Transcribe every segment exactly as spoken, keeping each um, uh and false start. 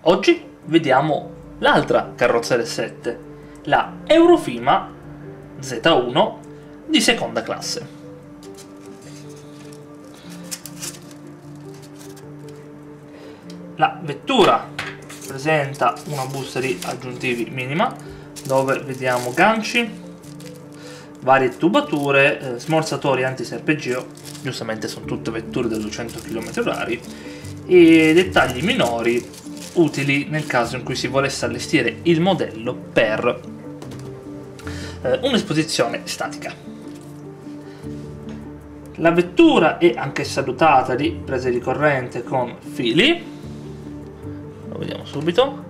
Oggi vediamo l'altra carrozza del sette, la Eurofima Z uno di seconda classe. La vettura presenta una busta di aggiuntivi minima, dove vediamo ganci, varie tubature, eh, smorzatori anti-serpeggio, giustamente sono tutte vetture da duecento chilometri orari, e dettagli minori utili nel caso in cui si volesse allestire il modello per eh, un'esposizione statica. La vettura è anch'essa dotata di prese di corrente con fili, lo vediamo subito.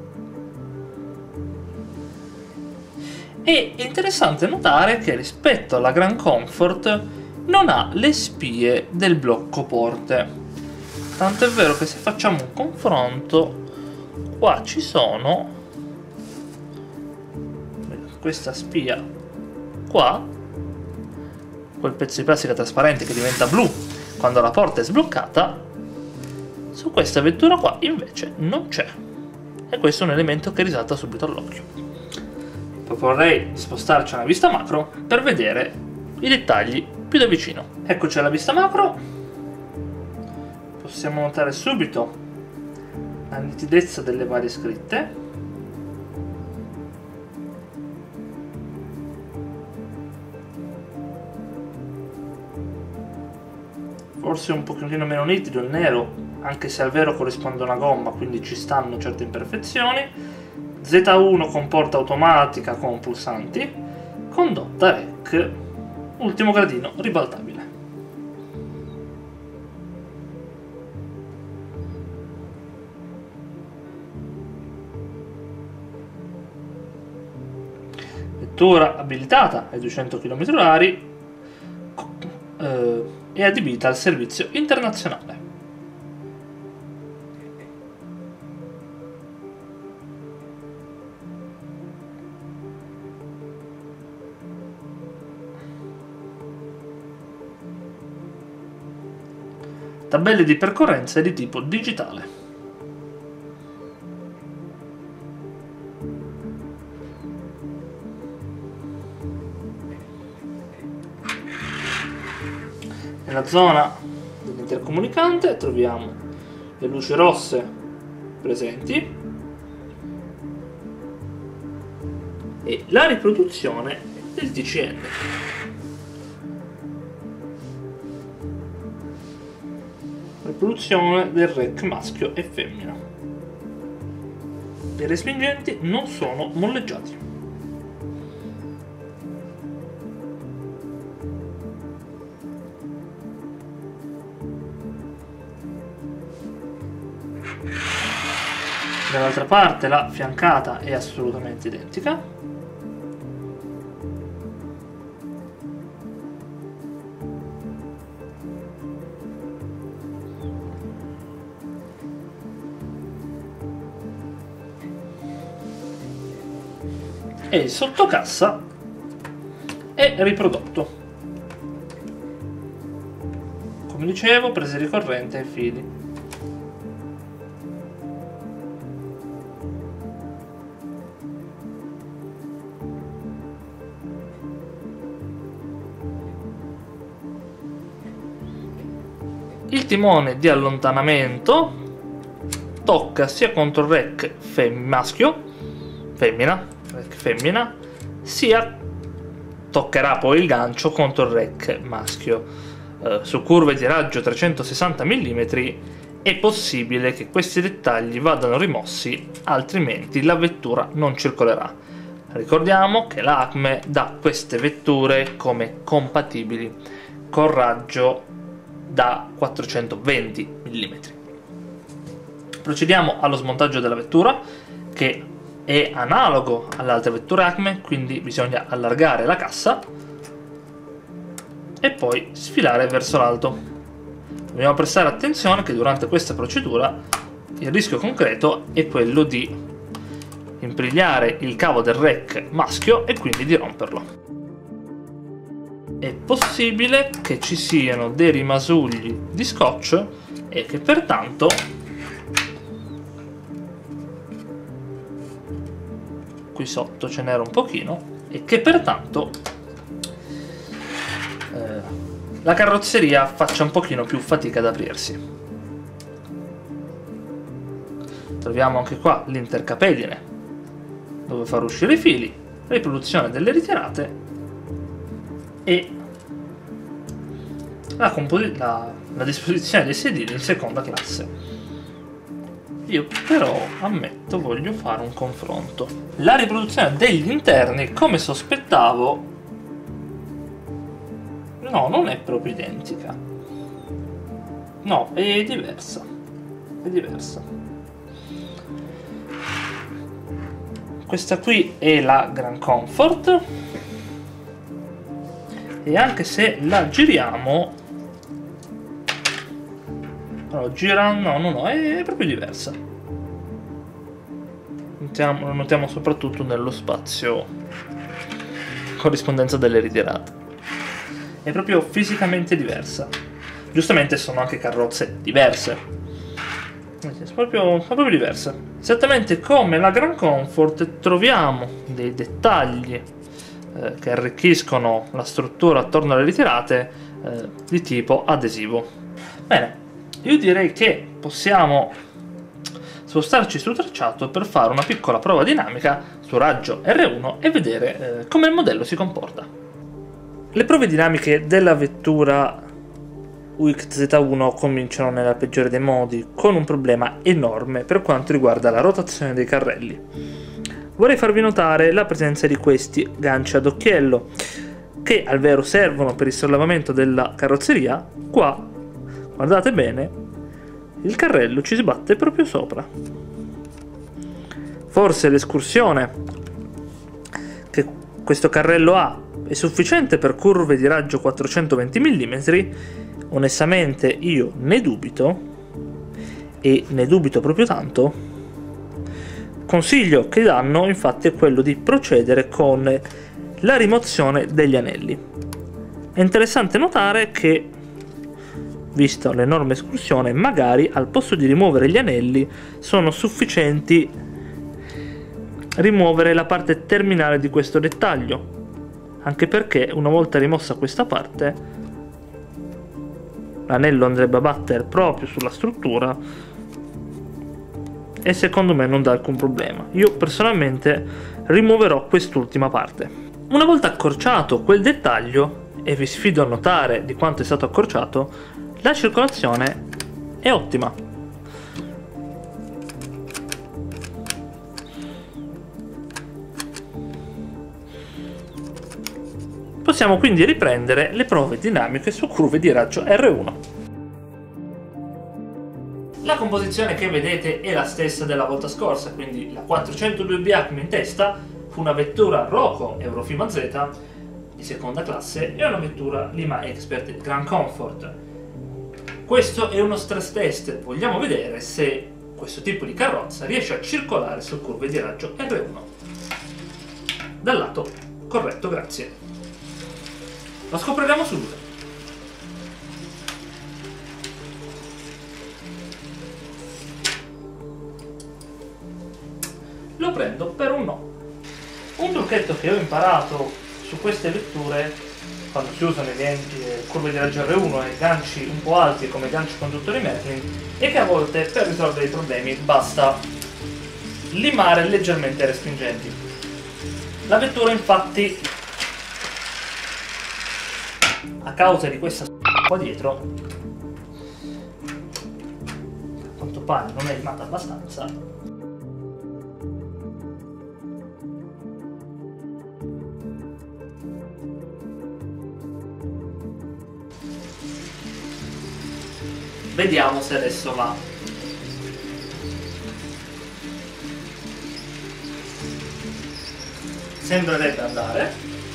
È interessante notare che rispetto alla Grand Comfort non ha le spie del blocco porte. Tanto è vero che se facciamo un confronto, qua ci sono questa spia qua, quel pezzo di plastica trasparente che diventa blu quando la porta è sbloccata. Su questa vettura qua invece non c'è, e questo è un elemento che risalta subito all'occhio. Proporrei di spostarci alla vista macro per vedere i dettagli più da vicino. Eccoci alla vista macro. Possiamo notare subito la nitidezza delle varie scritte. Forse un pochino meno nitido il nero, anche se al vero corrisponde a una gomma, quindi ci stanno certe imperfezioni. Z uno con porta automatica con pulsanti, condotta R E C, ultimo gradino ribaltabile. Vettura abilitata ai duecento chilometri orari eh, e adibita al servizio internazionale. Tabelle di percorrenza di tipo digitale. Nella zona dell'intercomunicante troviamo le luci rosse presenti e la riproduzione del D C N. Riproduzione del R E C maschio e femmina. I respingenti non sono molleggiati. Dall'altra parte la fiancata è assolutamente identica. E il sottocassa è riprodotto. Come dicevo, prese di corrente e fili. Il timone di allontanamento tocca sia contro il R E C fem maschio, femmina, R E C femmina, sia toccherà poi il gancio contro il R E C maschio. Eh, su curve di raggio trecentosessanta millimetri è possibile che questi dettagli vadano rimossi, altrimenti la vettura non circolerà. Ricordiamo che la Acme dà queste vetture come compatibili con raggio da quattrocentoventi millimetri. Procediamo allo smontaggio della vettura, che è analogo alle altre vetture Acme, quindi bisogna allargare la cassa e poi sfilare verso l'alto. Dobbiamo prestare attenzione che durante questa procedura il rischio concreto è quello di imbrigliare il cavo del R E C maschio e quindi di romperlo. È possibile che ci siano dei rimasugli di scotch e che pertanto qui sotto ce n'era un pochino e che pertanto eh, la carrozzeria faccia un pochino più fatica ad aprirsi. Troviamo anche qua l'intercapedine dove far uscire i fili, riproduzione delle ritirate e la, la, la disposizione dei sedili in seconda classe. Io però, ammetto, voglio fare un confronto. La riproduzione degli interni, come sospettavo, no, non è proprio identica. No, è diversa. È diversa. Questa qui è la Grand Comfort. E anche se la giriamo... Allora, gira... No, no, no, è proprio diversa. Notiamo, lo notiamo soprattutto nello spazio corrispondenza delle ritirate. È proprio fisicamente diversa. Giustamente sono anche carrozze diverse. Sono proprio, sono proprio diverse. Esattamente come la Grand Comfort troviamo dei dettagli eh, che arricchiscono la struttura attorno alle ritirate eh, di tipo adesivo. Bene. Io direi che possiamo spostarci sul tracciato per fare una piccola prova dinamica su raggio R uno e vedere eh, come il modello si comporta. Le prove dinamiche della vettura U X Z uno cominciano nella peggiore dei modi, con un problema enorme per quanto riguarda la rotazione dei carrelli. Vorrei farvi notare la presenza di questi ganci ad occhiello, che al vero servono per il sollevamento della carrozzeria. Qua guardate bene, il carrello ci si batte proprio sopra. Forse l'escursione che questo carrello ha è sufficiente per curve di raggio quattrocentoventi millimetri? Onestamente io ne dubito, e ne dubito proprio tanto. Consiglio che danno infatti è quello di procedere con la rimozione degli anelli. È interessante notare che, vista l'enorme escursione, magari al posto di rimuovere gli anelli sono sufficienti rimuovere la parte terminale di questo dettaglio, anche perché una volta rimossa questa parte l'anello andrebbe a battere proprio sulla struttura e secondo me non dà alcun problema. Io personalmente rimuoverò quest'ultima parte. Una volta accorciato quel dettaglio, e vi sfido a notare di quanto è stato accorciato, la circolazione è ottima. Possiamo quindi riprendere le prove dinamiche su curve di raggio R uno. La composizione che vedete è la stessa della volta scorsa, quindi la quattrocentodue B Acme in testa fu una vettura Roco Eurofima Z di seconda classe e una vettura Lima Expert Grand Comfort. Questo è uno stress test, vogliamo vedere se questo tipo di carrozza riesce a circolare su curve di raggio R uno. Dal lato corretto, grazie. Lo scopriremo subito. Lo prendo per un no. Un trucchetto che ho imparato su queste vetture, quando si usano le curve di raggio R uno e ganci un po' alti come ganci conduttori Michelin, è che a volte per risolvere i problemi basta limare leggermente i respingenti. La vettura infatti, a causa di questa qua dietro, a quanto pare non è limata abbastanza. Vediamo se adesso va. Sembrerebbe andare.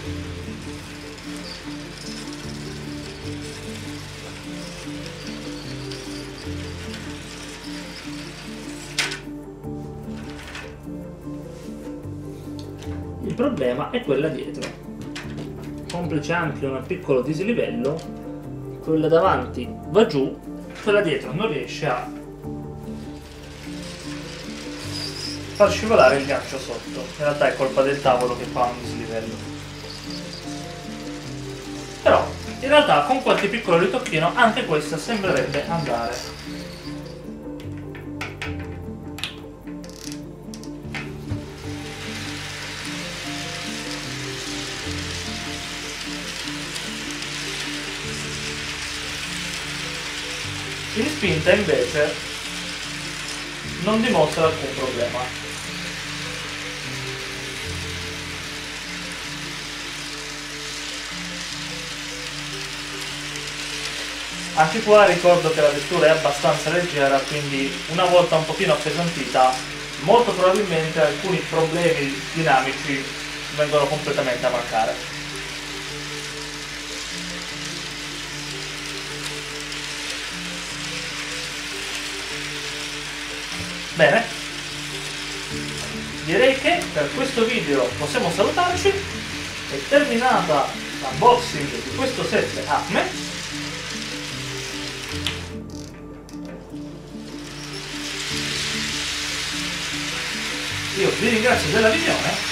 Il problema è quella dietro. Complice anche un piccolo dislivello, quella davanti va giù, quella dietro non riesce a far scivolare il gancio sotto. In realtà è colpa del tavolo che fa un dislivello. Però in realtà con qualche piccolo ritocchino anche questa sembrerebbe andare. In spinta invece non dimostra alcun problema. Anche qua ricordo che la vettura è abbastanza leggera, quindi una volta un pochino appesantita, molto probabilmente alcuni problemi dinamici vengono completamente a mancare. Bene, direi che per questo video possiamo salutarci. È terminata l'unboxing di questo set Acme. Io vi ringrazio della visione.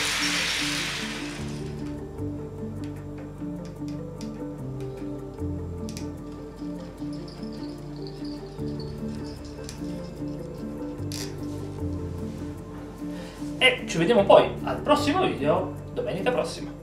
E ci vediamo poi al prossimo video, domenica prossima.